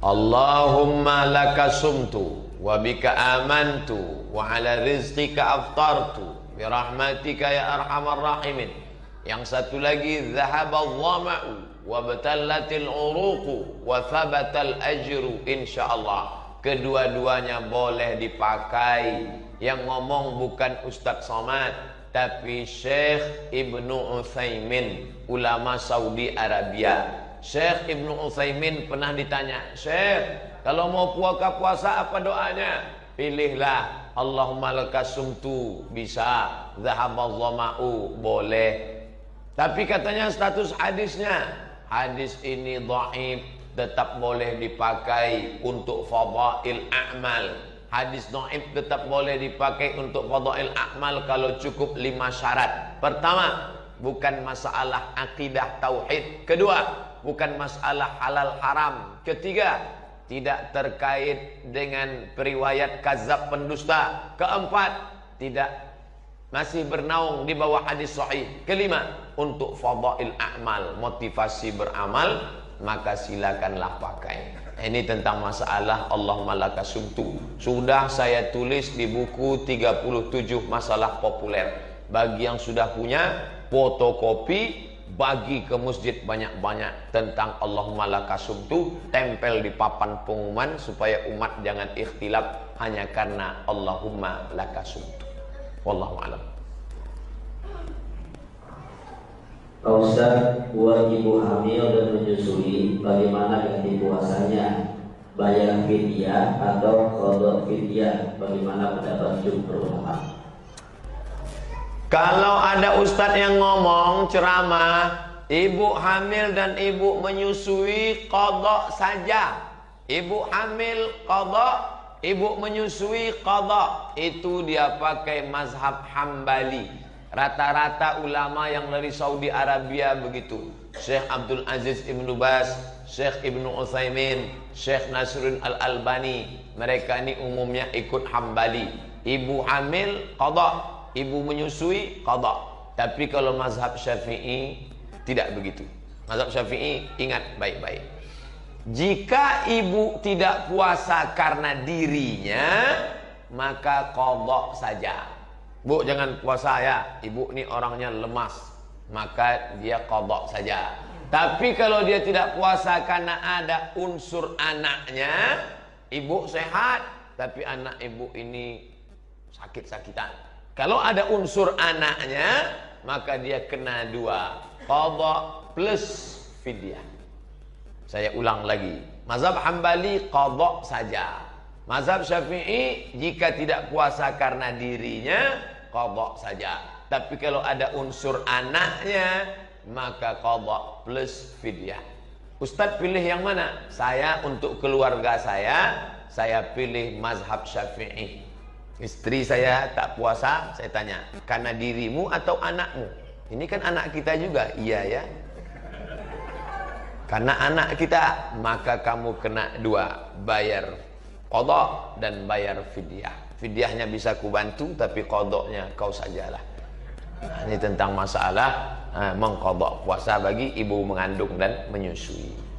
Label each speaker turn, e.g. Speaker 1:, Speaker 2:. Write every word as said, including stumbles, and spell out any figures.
Speaker 1: Allahumma laka sumtu wa bika amantu wa ala rizqika aftartu bi rahmatika ya arhamar rahimin. Yang satu lagi, dhahabal dhama'u wa batallatil uruqu wa thabatal ajru insyaallah. Kedua-duanya boleh dipakai. Yang ngomong bukan Ustadz Somad, tapi Syekh Ibnu Utsaimin, ulama Saudi Arabia. Syekh Ibnu Utsaimin pernah ditanya, Syekh, kalau mau puasa puasa apa doanya? Pilihlah Allahumma lakas sumtu, bisa, dhahabal dhama'u, boleh. Tapi katanya status hadisnya, hadis ini dhaif, tetap boleh dipakai untuk fadail a'mal. Hadis dhaif tetap boleh dipakai untuk fadail a'mal kalau cukup lima syarat. Pertama, bukan masalah akidah tauhid. Kedua, bukan masalah halal haram. Ketiga, tidak terkait dengan periwayat kazab pendusta. Keempat, tidak masih bernaung di bawah hadis sahih. Kelima, untuk fadail a'mal, motivasi beramal, maka silakanlah pakai. Ini tentang masalah Allahumma laka sumtu. Sudah saya tulis di buku tiga puluh tujuh masalah populer. Bagi yang sudah punya, fotokopi, bagi ke masjid banyak-banyak tentang Allahumma laka sumtu, tempel di papan pengumuman supaya umat jangan ikhtilaf hanya karena Allahumma laka sumtu. Wallahu a'lam.
Speaker 2: Pak Ustaz, buat ibu hamil dan menyusui, bagaimana ganti puasanya? Bayar fidyah atau qada fidyah? Bagaimana pendapat jumhur ulama?
Speaker 1: Kalau ada ustadz yang ngomong ceramah, ibu hamil dan ibu menyusui qada saja. Ibu hamil qada, ibu menyusui qada. Itu dia pakai mazhab Hambali. Rata-rata ulama yang dari Saudi Arabia begitu. Syekh Abdul Aziz Ibnu Baz, Syekh Ibnu Utsaimin, Syekh Nasruddin Al-Albani, mereka ini umumnya ikut Hambali. Ibu hamil qada, ibu menyusui qada. Tapi kalau mazhab Syafi'i tidak begitu. Mazhab Syafi'i ingat baik-baik. Jika ibu tidak puasa karena dirinya, maka qada saja. Bu, jangan puasa ya, ibu ini orangnya lemas, maka dia qada saja. Tapi kalau dia tidak puasa karena ada unsur anaknya, ibu sehat, tapi anak ibu ini sakit-sakitan. Kalau ada unsur anaknya, maka dia kena dua, qada plus fidyah. Saya ulang lagi, mazhab Hambali qada saja. Mazhab Syafi'i jika tidak puasa karena dirinya, qada saja. Tapi kalau ada unsur anaknya, maka qada plus fidyah. Ustadz pilih yang mana? Saya untuk keluarga saya, saya pilih mazhab Syafi'i. Istri saya tak puasa, saya tanya, karena dirimu atau anakmu? Ini kan anak kita juga. Iya ya. Karena anak kita, maka kamu kena dua, bayar qada dan bayar fidyah. Fidyahnya bisa kubantu, tapi qadanya kau sajalah. Nah, ini tentang masalah uh, mengqada puasa bagi ibu mengandung dan menyusui.